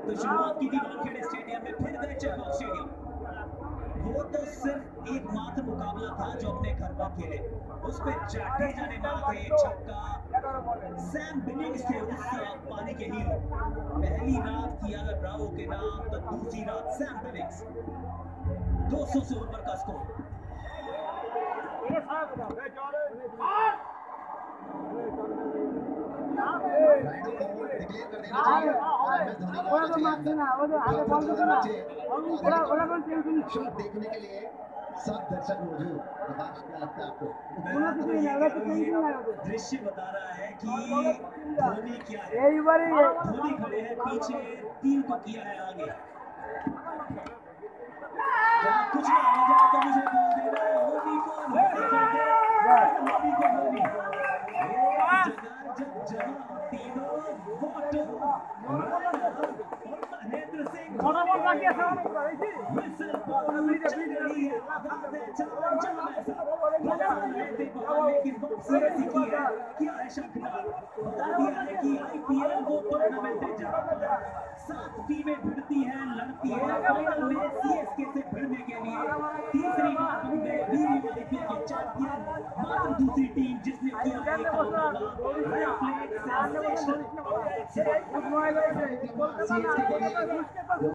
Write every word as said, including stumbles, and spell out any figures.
तो शुरुआत की थी वानखेड़े स्टेडियम में, फिर गए चेखव स्टेडियम। वो तो सिर्फ एकमात्र मुकाबला था जो अपने घर पर खेले, उस पे जाडेजा ने मारा था एक छक्का। सैम बिनिंग्स थे उस पानी के हीरो। पहली रात थी अगर ब्रावो के नाम, तो दूसरी रात सैम बिनिंग्स। दो सौ से ऊपर का स्कोर। देखने के लिए सब दर्शक मौजूद। क्या लगता है आपको? दृश्य बता रहा है कि धोनी क्या है। धोनी खड़े हैं पीछे, टीम को किया है आगे। कुछ ना हो जाए तो मुझे बोल देना, धोनी को धोनी को धोनी। जब जहां तीनों वाटो महेंद्र सिंह मिसल बॉल चल रही है, लेकिन वापसी ऐसी की है, क्या है शानदार। बता दिया है कि आईपीएल वो टूर्नामेंट है जहां सात टीमें भिड़ती हैं, लड़ती हैं। फाइनल में सीएसके से भिड़ने के लिए तीसरी बार बन गए वीवी आईपीएल के चैंपियन। मात्र दूसरी टीम जिसने किया है कारनामा।